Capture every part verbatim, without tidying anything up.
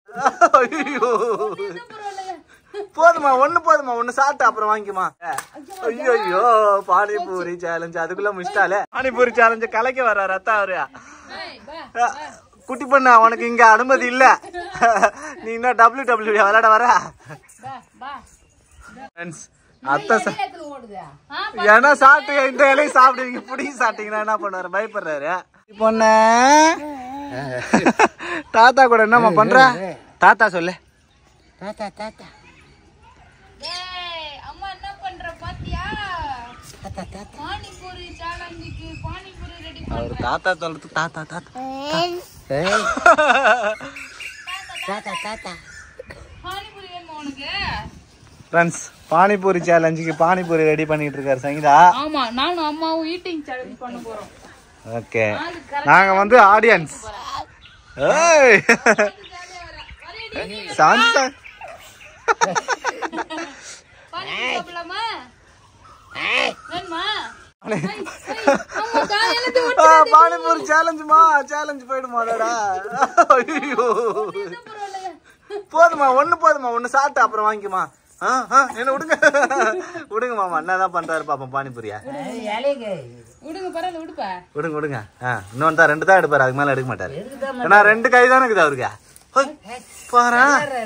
ஐயோ போதுமா ஒண்ணு போதுமா ஒண்ணு சாப்பிட்டு அப்புறம் வாங்கிக்குமா. ஐயோ ஐயோ பானிபூரி சேலஞ்ச் அதுக்குள்ள முடிச்சிட்டாலே. பானிபூரி சேலஞ்ச கலைக்க வர்ற ரத்தா அவரு. குட்டி பண்ண உனக்கு இங்க அனுமதி இல்ல. நீ இன்னும் டபிள்யூ டபிள்யூ விளையாட வர. அத்தை ஏன்னா சாப்பிட்டு இந்த இலையும் சாப்பிடுவீங்க புடிங்கி சாப்பிட்டீங்கன்னா என்ன பண்ணுவாரு பயப்படுறாரு. பொண்ண தாத்தா கூட என்னம்மா பண்ற? தாத்தா சொல்லு. தாத்தா தாத்தா அம்மா என்ன பண்ற பாத்தியா? தாத்தா தாத்தா பானிபூரி சேலஞ்சுக்கு பானிபூரி ரெடி அவர் தாத்தா சொல்றது தாத்தா தாத்தா தாத்தா தாத்தா பானிபூரி வேணுமா உனக்கு? ஃப்ரெண்ட்ஸ் பானிபூரி சேலஞ்சுக்கு பானிபூரி ரெடி பண்ணிட்டு இருக்காரு சங்கீதா. ஆமா நானும் அம்மாவும் ஈட்டிங் சேலஞ்ச் பண்ண போறோம். ஓகே நாங்க வந்து ஆடியன்ஸ். ஏய் சாந்தா பானிபூரி சாப்பிடலாமா? வேணுமா? பானிபூரி சேலஞ்சுமா சேலஞ்சு போயிடுமாடா. ஐயோ போதுமா ஒண்ணு போதுமா ஒண்ணு சாப்பிட்டு அப்புறம் வாங்கிக்குமா. என்ன விடுங்க விடுங்க மாமா என்னதான் பண்றாரு பாப்போம் பானிபூரியா. விடுங்க பரவாயில்ல விடுப்பா விடுங்க விடுங்க. இன்னொன்னு தான் ரெண்டு தான் எடுப்பாரு அதுக்கு மேல எடுக்க மாட்டாரு. ஏன்னா ரெண்டு கை தானே இருக்குது அவருக்கு. பாரா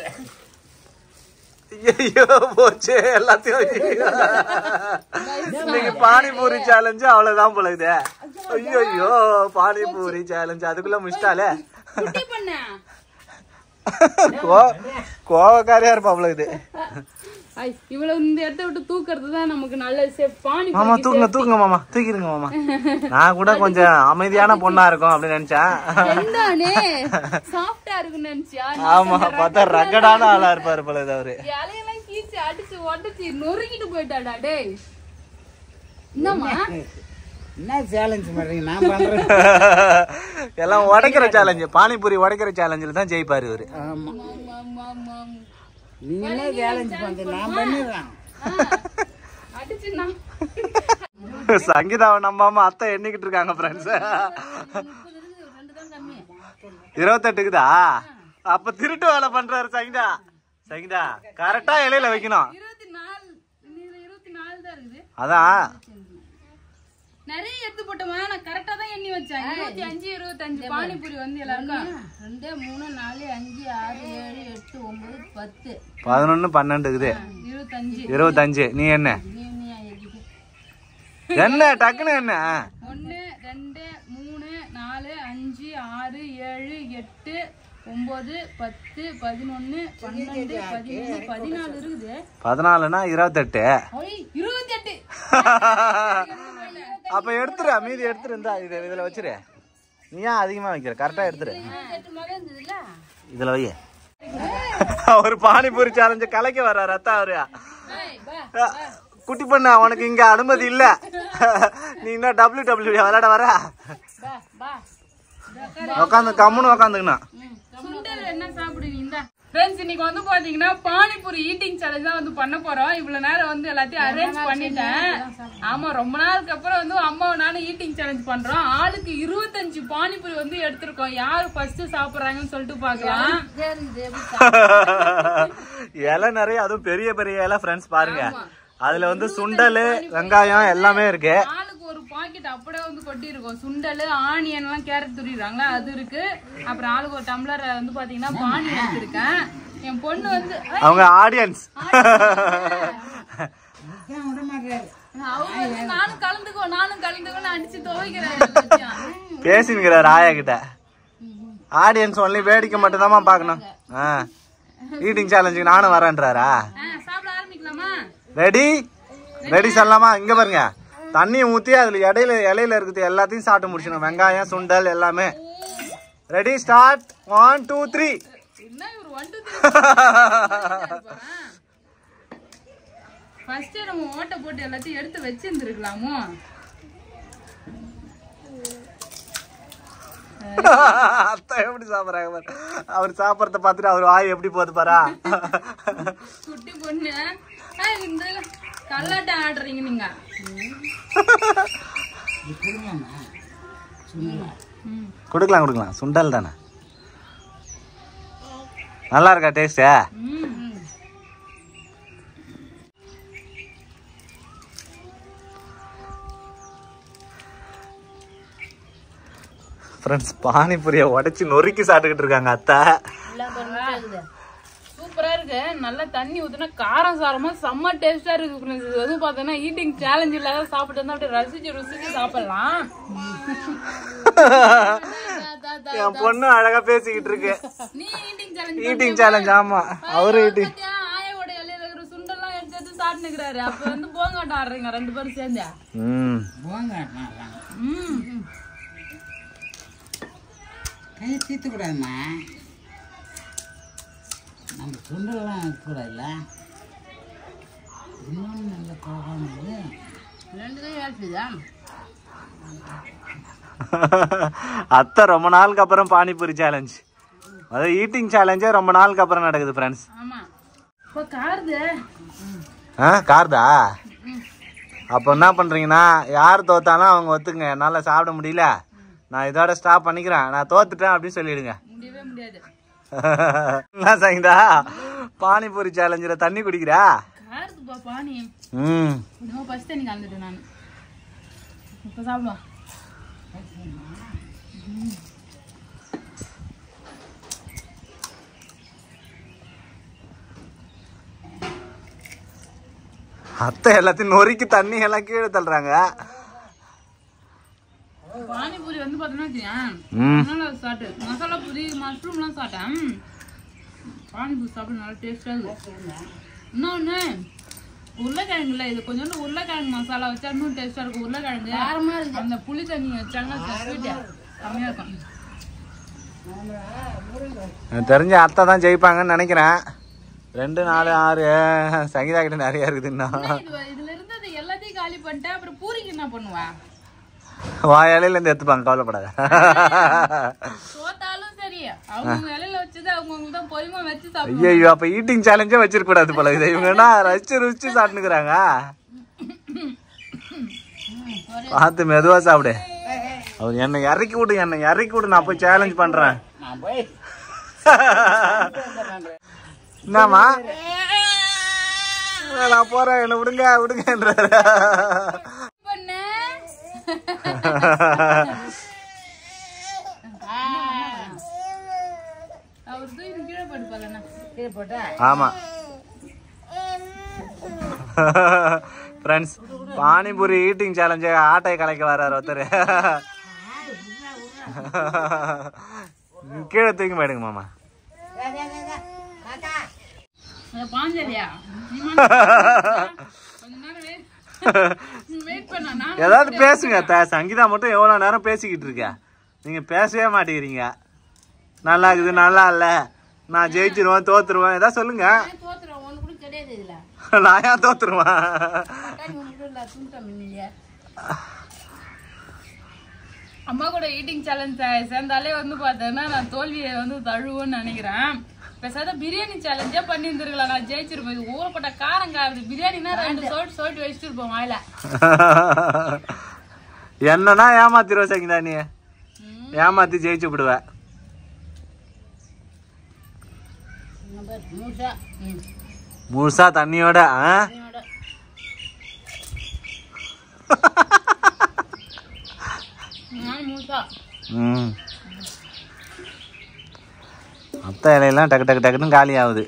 ஐயோ போச்சு எல்லாத்தையும். இன்னைக்கு பானிபூரி சேலஞ்சு அவ்வளவுதான் போலகுது. ஐயோ ஐயோ பானிபூரி சேலஞ்சு அதுக்குள்ள முடிச்சிட்டாலே. கோவக்காரியா இருப்பா அவ்வளவு. இவ்வளவு இந்த இடத்த விட்டு தூக்குறது தான் நமக்கு நல்ல சேஃப். பானி மாமா தூக்குங்க தூக்குங்க மாமா தூக்கிடுங்க மாமா. நான் கூட கொஞ்சம் அமைதியான பொண்ணா இருக்கும் அப்படின்னு நினைச்சேன். என்னே சாஃப்ட்டா இருக்குன்னு நினைச்சியா? ஆமா பார்த்தா ரகடான ஆளா இருப்பாரு போல அவரு. இலையெல்லாம் கீச்சு அடிச்சு உடைச்சு நொறுக்கிட்டு போயிட்டாடா டேய். என்னம்மா என்ன சேலஞ்ச் பண்றீங்க? நான் பண்றேன் எல்லாம் உடைக்கிற சேலஞ்சு. பானிபூரி உடைக்கிற சேலஞ்சில தான் ஜெயிப்பாரு இவரு. ஆமா நீங்க என்ன சேலஞ்ச் பண்றீங்க? நான் பண்ணிடுறேன். அடிச்சு நான் சங்கீதாவை நம்பாம அத்தை எண்ணிக்கிட்டு இருக்காங்க ஃப்ரெண்ட்ஸ். இருபத்தெட்டுக்குதா? அப்ப திருட்டு வேலை பண்றாரு சங்கீதா. சங்கீதா கரெக்டா இலையில வைக்கணும். அதான் நிறைய எடுத்து போட்டோமா. நான் கரெக்டா தான் எண்ணி வச்சேன். இருபத்தி அஞ்சு இருபத்தஞ்சு பானிபூரி வந்து எல்லாருக்கும் ரெண்டு மூணு நாலு அஞ்சு ஆறு ஏழு எட்டு ஒன்பது பத்து பதினொன்னு பன்னெண்டுக்குது. இருபத்தஞ்சு இருபத்தஞ்சு நீ என்ன என்ன டக்குன்னு என்ன? ஒன்னு ரெண்டு மூணு நாலு அஞ்சு ஆறு ஏழு எட்டு ஒன்பது பத்து பதினொன்னு பன்னெண்டு பதிமூணு பதினாலு இருக்குது. பதினாலுனா இருபத்தெட்டு. இருபத்தி எட்டு. அப்ப எடுத்துரு மீதி எடுத்துரு. இருந்தா இது இதுல வச்சிரு. நீ ஏன் அதிகமா வைக்கிற? கரெக்டா எடுத்துரு. இதுல வை. ஒரு பானிபூரி சேலஞ்ச கலைக்க வர்ற ரத்தா அவரு. குட்டி பண்ண உனக்கு இங்க அனுமதி இல்ல. நீ இன்னும் டபிள்யூ டபிள்யூ விளையாட வர. உக்காந்து கம்முன்னு உக்காந்துக்கணும். என்ன சாப்பிடுவீங்க? ஃப்ரெண்ட்ஸ் இன்னைக்கு வந்து பாத்தீங்கன்னா பானிபூரி ஈட்டிங் சேலஞ்ச் தான் வந்து பண்ண போறோம். இவ்வளவு நேரம் வந்து எல்லாத்தையும் அரேஞ்ச் பண்ணிட்டேன். ஆமா ரொம்ப நாளுக்கு அப்புறம் வந்து அம்மாவும் நானும் ஈட்டிங் சேலஞ்ச் பண்றோம். ஆளுக்கு இருபத்தஞ்சு பானிபூரி வந்து எடுத்திருக்கோம். யாரு ஃபர்ஸ்ட் சாப்பிடுறாங்கன்னு சொல்லிட்டு பாக்கலாம். இலை நிறைய அதுவும் பெரிய பெரிய இலை ஃப்ரெண்ட்ஸ் பாருங்க. அதுல வந்து சுண்டல் வெங்காயம் எல்லாமே இருக்கு. ஆளுக்கு ஒரு பாக்கெட் அப்படியே வந்து கொட்டி இருக்கும். சுண்டல் ஆனியன் எல்லாம் கேரட் துரிடுறாங்களா அது இருக்கு. அப்புறம் ஆளுக்கு ஒரு டம்ளர் வந்து பாத்தீங்கன்னா பானி எடுத்திருக்கேன். என் பொண்ணு வந்து அவங்க ஆடியன்ஸ். அவங்க நானும் கலந்துக்கோ நானும் கலந்துக்கோன்னு அடிச்சு துவைக்கிறேன் பேசினுக்கிறார் ஆயா கிட்ட. ஆடியன்ஸ் ஒன்லி வேடிக்கை மட்டும் தான் பாக்கணும். ஈட்டிங் சேலஞ்சுக்கு நானும் வரேன்றாரா? சாப்பிட ஆரம்பிக்கலாமா? ரெடி ரெடி சொல்லலாமா? இங்க பாருங்க தண்ணியை ஊத்தி அதுல இடையில இலையில இருக்குது எல்லாத்தையும் சாப்பிட்டு முடிச்சிடும். வெங்காயம் சுண்டல் எல்லாமே. Ready start. One two three. First நம்ம ஓட்ட போட்டு எல்லாத்தையும் எடுத்து வச்சிருந்துருக்கலாமோ? அத்தை எப்படி சாப்பிடுறாங்க அவர் சாப்பிடறத பாத்துட்டு அவர் வாய் எப்படி போகுது பாரா. குட்டி பொண்ணு இந்த கல்லாட்டம் ஆடுறீங்க நீங்க. கொடுக்கலாம் கொடுக்கலாம் சுண்டல் தானே. நல்லா இருக்கா டேஸ்ட்டு? ஃப்ரெண்ட்ஸ் பானிபூரியை உடைச்சி நொறுக்கி சாப்பிட்டுக்கிட்டு இருக்காங்க அத்தை. சூப்பரா இருக்கு. நல்லா தண்ணி ஊத்துனா காரம் சாரமா செம்ம டேஸ்டா இருக்கு. இது வந்து பாத்தீங்கன்னா ஈட்டிங் சேலஞ்ச் இல்லாத சாப்பிட்டு இருந்தா அப்படியே ரசிச்சு ருசிச்சு சாப்பிடலாம். என் பொண்ணு அழகா பேசிக்கிட்டு இருக்கு. நீ ஈட்டிங் சேலஞ்ச் ஈட்டிங் சேலஞ்ச் ஆமா அவரு ஈட்டிங் ஆயோட இலையில இருக்கிற சுண்டெல்லாம் எடுத்து சாப்பிட்டுக்கிறாரு. அப்ப வந்து போங்காட்டம் ஆடுறீங்க ரெண்டு பேரும் சேர்ந்து. ம் ம் கையை தீர்த்து கூடாதுமா. நம்ம சுண்டெல்லாம் இருக்கக்கூடாதுல்ல. இன்னொன்று நல்ல கோபம் ரெண்டு தான் வேலைக்குதா. அத்தை ரொம்ப நாளுக்கு அப்புறம் பானிபூரி சேலஞ்ச், அதாவது ஈட்டிங் சேலஞ்சே ரொம்ப நாளுக்கு அப்புறம் நடக்குது ஃப்ரெண்ட்ஸ். ஆமா இப்போ கார்து ஆ கார்தா. அப்போ என்ன பண்ணுறீங்கன்னா யார் தோத்தாலும் அவங்க ஒத்துக்குங்க, என்னால் சாப்பிட முடியல நான் இதோட ஸ்டாப் பண்ணிக்கிறேன், நான் தோத்துட்டேன் அப்படின்னு சொல்லிடுங்க. முடியவே முடியாது. என்ன சங்கீதா பானிபூரி சேலஞ்சில் தண்ணி குடிக்கிறா? கார்துப்பா பானி. ம் இன்னும் ஃபர்ஸ்ட் தண்ணி கலந்துட்டேன் நான். இப்போ சாப்பிடுவா. அத்தை எல்லாத்தையும் நொறுக்கி தண்ணி எல்லாம் கீழே தள்ளுறாங்க. பானிபூரி வந்து பார்த்தோன்னா சாப்பிட்டு மசாலா பூரி மஷ்ரூம்லாம் சாப்பிட்டேன். பானிபூரி சாப்பிட நல்லா டேஸ்டாக இருக்குது. இன்னொன்று உருளைக்கிழங்குல இது கொஞ்சோண்டு உருளைக்கிழங்கு மசாலா வச்சா இன்னும் டேஸ்டாக இருக்கும். உருளைக்கிழங்கு அந்த புளி தண்ணி வச்சாங்கன்னா ஸ்வீட்டு கம்மியாக இருக்கும். எனக்கு தெரிஞ்ச அத்தை தான் ஜெயிப்பாங்கன்னு நினைக்கிறேன். ரெண்டு நாலு ஆறு சங்கீதா கிட்ட நிறைய இருக்குதுன்னா இதுல இருந்தது எல்லாத்தையும் காலி பண்ணிட்டேன். அப்புறம் பூரிக்கு என்ன பண்ணுவா? வாயாலையில இருந்து எடுத்துப்பாங்க, கவலைப்படாத. சோத்தாலும் சரி அவங்க இலையில வச்சது அவங்கவுங்க தான் பொறுமை வச்சு சாப்பிடுவாங்க. ஐயோ அப்ப ஈட்டிங் சேலஞ்சே வச்சிருக்க கூடாது போல. இதை இவங்கன்னா ரசிச்சு ருசிச்சு சாப்பிட்டுக்கிறாங்க. பார்த்து மெதுவா சாப்பிடு. அவர் என்னை இறக்கி விடு, என்னை இறக்கி விடு, நான் போய் சேலஞ்ச் பண்றேன். என்னம்மா நான் போறேன், என்ன விடுங்க விடுங்கன்றாரு. ஆமா ஃப்ரெண்ட்ஸ் பானிபூரி ஈட்டிங் சேலஞ்ச ஆட்டை கலைக்க வர்றாரு ஒருத்தர். கீழே தூக்கி போயிடுங்க மாமா. ஏதாவது பேசுங்க. சங்கீதா மட்டும் எவ்வளவு நேரம் பேசிக்கிட்டு இருக்க, நீங்க பேசவே மாட்டேங்கிறீங்க. நல்லா இருக்குது, நல்லா இல்ல, நான் ஜெயிச்சிருவேன் தோத்துருவேன், ஏதாவது சொல்லுங்க. நான் ஏன் தோத்துருவேன்? அம்மா கூட ஈட்டிங் சேலஞ்ச் சேர்ந்தாலே வந்து பார்த்தேன்னா நான் தோல்வியை வந்து தழுவுன்னு நினைக்கிறேன். பேசாத பிரியாணி சேலஞ்சே பண்ணியிருந்துருக்கலாம், நான் ஜெயிச்சிருப்பேன். இது ஊறப்பட்ட காரம் காது பிரியாணினா ரெண்டு சோட்டு சோட்டு வச்சுட்டு இருப்போம் வாயில. என்னன்னா ஏமாத்திருவ சங்கீதா, நீ ஏமாத்தி ஜெயிச்சு விடுவ. முழுசா தண்ணியோட ம் அத்தை இலையெல்லாம் டக்கு டக்கு டக்குன்னு காலி ஆகுது.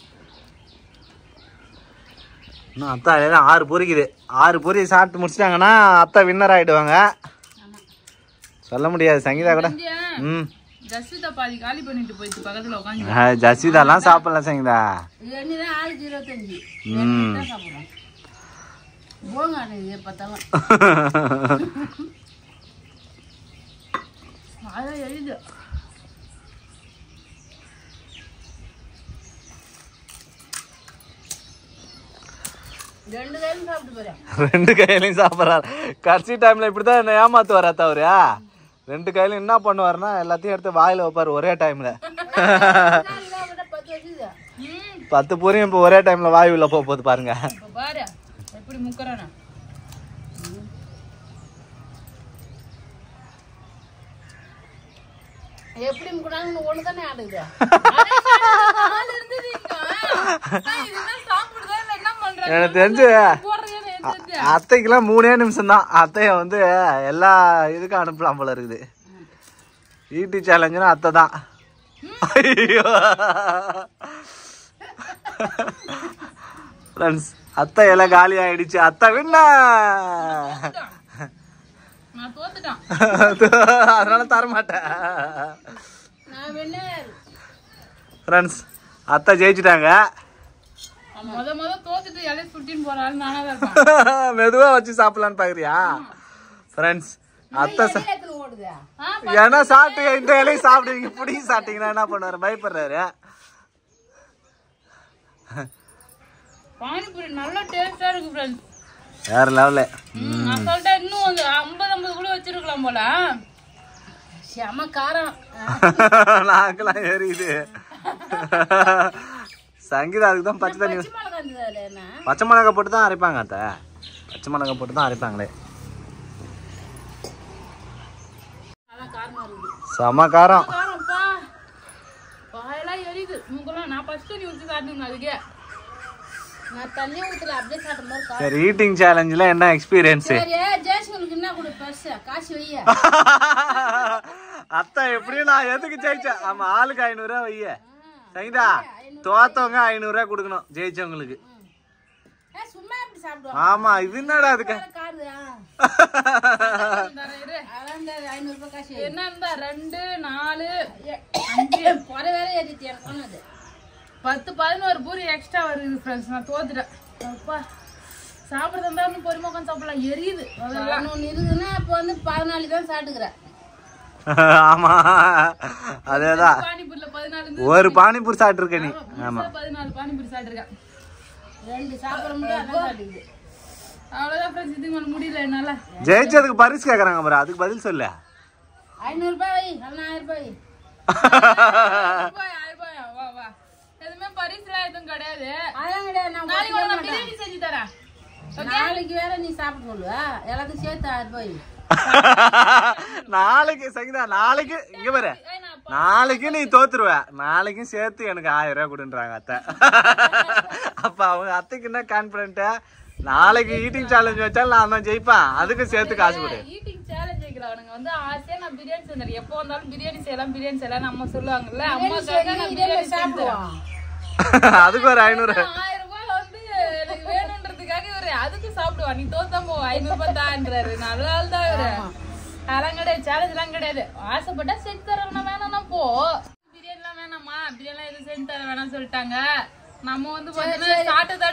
இன்னும் அத்தை இலையெல்லாம் ஆறு பொரிக்குது. ஆறு பொரி சாப்பிட்டு முடிச்சிட்டாங்கன்னா அத்தை வின்னர் ஆகிடுவாங்க. சொல்ல முடியாது சங்கீதா கூட. ம் ஜஸ்விதா பாதி காலி பண்ணிட்டு போயிட்டு பக்கத்துல உட்காந்து. ஜஸ்விதாலாம் சாப்பிடலாம் சங்கீதா. ஆளுக்கு இருபத்தஞ்சு சாப்பிடுறோம். எழுது ரெண்டு கையிலையும் சாப்பிட்றாரு. கடைசி டைம்ல இப்படிதான் என்ன ஏமாத்து வர தவறு. ரெண்டு கையிலும் என்ன பண்ணுவாருன்னா எல்லாத்தையும் எடுத்து வாயில வைப்பாரு ஒரே டைம்ல. பத்து பூரியும் இப்ப ஒரே டைம்ல வாய் உள்ள போக போகுது பாருங்க. பாரு எப்படி முக்கறானா. எப்படி முக்குனாங்கன்னு ஒண்ணு தானே ஆடுது. எனக்கு தெரிஞ்சு அத்தைக்கெல்லாம் மூணே நிமிஷம் தான். அத்தைய வந்து எல்லா இதுக்கும் அனுப்பலாம் போல இருக்குது. ஈட்டி சேலஞ்சுனா அத்தை தான். ஐயோ ஃப்ரெண்ட்ஸ், அத்தை எல்லாம் காலி ஆயிடுச்சு. அத்தை வின்ன, அதனால தரமாட்டேன். ஃப்ரெண்ட்ஸ், அத்தை ஜெயிச்சுட்டாங்க. மெதுவா வச்சு சாப்பிடலான்னு பாக்குறியா? ஃப்ரெண்ட்ஸ், அத்தை ஏன்னா சாப்பிட்டு இந்த இலையும் சாப்பிடுவீங்க, பிடிங்கி சாப்பிட்டீங்கன்னா என்ன பண்ணுவாரு? பயப்படுறாரு. பானிபூரி நல்ல டேஸ்டா இருக்கு ஃப்ரெண்ட்ஸ். வேற லெவல்ல. நான் சொல்லிட்டேன், இன்னும் வந்து ஐம்பது ஐம்பது கூட வச்சிருக்கலாம் போல. செம காரம். நாக்கெல்லாம் எரியுது. சங்கீதா அதுக்கு தான் பச்சை தண்ணி, பச்சை மிளகாய் போட்டு தான் அரைப்பாங்க. அத்தை பச்சை மிளகாய் போட்டு தான் அரைப்பாங்களே. செம காரம். வாயெல்லாம் எரியுது. மூக்கெல்லாம் நான் ஃபர்ஸ்ட் தண்ணி ஊற்றி சாப்பிட்டுங்க. அதுக்கே நான் தண்ணி ஊத்துல அப்படியே சாப்பிட்ட மாதிரி. சரி, ஈட்டிங் சேலஞ்சில என்ன எக்ஸ்பீரியன்ஸ்? சரி, ஜெயசுனுக்கு என்ன கொடு பர்ஸ் காசு வைய. அத்தை எப்படியும் நான் எதுக்கு ஜெயிச்சேன்? ஆமா, ஆளுக்கு ஐநூறு ரூபா வைய. சரிதா, தோத்தவங்க ஐநூறு ரூபா கொடுக்கணும், ஜெயிச்சவங்களுக்கு. சும்மா எப்படி சாப்பிடுவோம்? ஆமா, இது என்னடா அதுக்கு ஐநூறு ரூபாய் காசு என்ன இருந்தா ரெண்டு நாலு குறை வேற ஏறிட்டு எனக்கு சொன்னது. பத்து பதினோரு பூரி எக்ஸ்ட்ரா வருது ஃப்ரெண்ட்ஸ். நான் தோத்துட்டேன். அப்பா சாப்பிட்றதா இருந்தா இன்னும் பொறுமை உட்காந்து சாப்பிடலாம். எரியுது. ஒன்று இருக்குதுன்னா இப்போ வந்து பதினாலு தான் சாப்பிட்டுக்கிறேன். ஆமா, அதேதான். பானிபூரில பதினாலு ஒரு பானிபூரி சாப்பிட்டு இருக்க நீ. ஆமா, பதினாலு பானிபூரி சாப்பிட்டுருக்கேன். ரெண்டு சாப்பிட முடியாது. அவ்வளவுதான் ஃப்ரெண்ட்ஸ். இதுக்கு மேல முடியல என்னால. ஜெயிச்சதுக்கு பரிசு கேக்குறாங்க பாரு, அதுக்கு பதில் சொல்லு. ஐநூறு ரூபாய் வை, ஆயிரம் ரூபாய் ஆயிரம் ரூபாய். வா வா, எதுவுமே பரிசுலாம் எதுவும் கிடையாது. அதான் கிடையாது. நான் நாளைக்கு நான் பிரியாணி செஞ்சு தரேன். நாளைக்கு வேற நீ சாப்பிட்டு சொல்லுவா. எல்லாத்தையும் சேர்த்து ஆயிரம் ரூபாய். நாளைக்கு சங்கீதா, நாளைக்கு இங்க பாரு, நாளைக்கு நீ தோத்துருவ, நாளைக்கும் சேர்த்து எனக்கு ஆயிரம் ரூபாய் கொடுன்றாங்க அத்தை. அப்ப அவங்க அத்தைக்கு என்ன கான்பிடன்ட்? நாளைக்கு ஈட்டிங் சேலஞ்ச் வச்சாலும் நான் தான் ஜெயிப்பேன், அதுக்கு சேர்த்து காசு கொடு. ஈட்டிங் சேலஞ்ச் வைக்கிறவங்க வந்து ஆசையா நான் பிரியாணி செஞ்சேன். எப்போ வந்தாலும் பிரியாணி செய்யலாம் பிரியாணி செய்யலாம் அம்மா சொல்லுவாங்கல்ல. அம்மாக்காக நான் பிரியாணி சாப்பிடுவோம். அதுக்கு ஒரு ஐநூறு ஆயிரம் ரூபாய் வந்து எனக்கு வேணும்ன்றதுக்காக இவரு அதுக்கு சாப்பிடுவா. நீ தோத்தா போ, ஐநூறு ரூபாய் தான்றாரு. நல்ல ஆள் தான் இவரு. அதெல்லாம் கிடையாது, சேலஞ்ச் எல்லாம் கிடையாது. ஆசைப்பட்டா செஞ்சு தரேன்னா வேணாம்னா போ. பிரியாணி எல்லாம் வேணாமா, பிரியாணி எல்லாம் எதுவும் செஞ்சு தர வேணாம்னு சொல்லிட்டாங்க. நம்ம வந்து பாத்தீங்கன்னா சாப்பிட்ட தடவை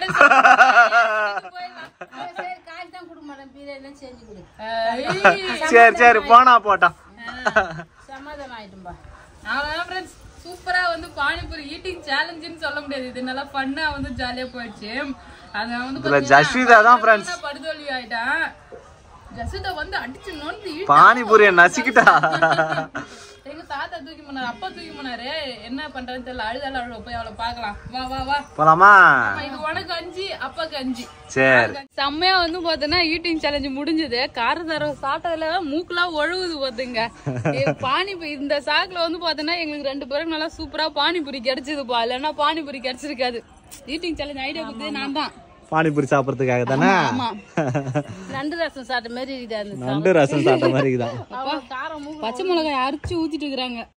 காசு தான் கொடுக்க மாட்டேன், பிரியாணி செஞ்சு கொடு. சரி சரி, போனா போட்டோம். சமாதானம் ஆயிட்டும்பா. அவ்வளவுதான் ஃப்ரெண்ட்ஸ். சூப்பரா வந்து பானிபூரி ஈட்டிங் சேலஞ்சுன்னு சொல்ல முடியாது. இது நல்லா ஃபன்னா வந்து ஜாலியா போயிடுச்சு. அத வந்து ஜஸ்விதா தான் ஃப்ரெண்ட்ஸ் படுதோல்வி ஆயிட்டான். ஜஸ்விதா வந்து அடிச்சு நோண்டி பானிபூரிய நசிக்கிட்டா. எங்க தாத்தா தூக்கி போனாரு, அப்பா தூக்கி போனாரு. என்ன பண்றதுன்னு தெரியல. அழுதால அழுவ போய் அவளை பாக்கலாம். வா வா வா போலாமா? இது உனக்கு அஞ்சு, அப்பாக்கு அஞ்சு. சரி, செம்மையா வந்து பாத்தீங்கன்னா ஈட்டிங் சேலஞ்சு முடிஞ்சது. காரசார சாப்பிட்டதுல மூக்குலாம் ஒழுகுது பாத்துங்க. பானிபூரி இந்த சாக்குல வந்து பாத்தீங்கன்னா எங்களுக்கு ரெண்டு பேரும் நல்லா சூப்பரா பானிபூரி கிடைச்சதுப்பா. இல்லன்னா பானிபூரி கிடைச்சிருக்காது. ஈட்டிங் சேலஞ்ச் ஐடியா கொடுத்தது நான் தான். பானிபூரி சாப்பிடறதுக்காக தானே? நண்டு ரசம் சாப்பிட்ட மாதிரி இருக்குதா? நண்டு ரசம் சாப்பிட்ட மாதிரி இருக்குதா? பச்சை மிளகாய் அரைச்சு ஊத்திட்டு இருக்கிறாங்க.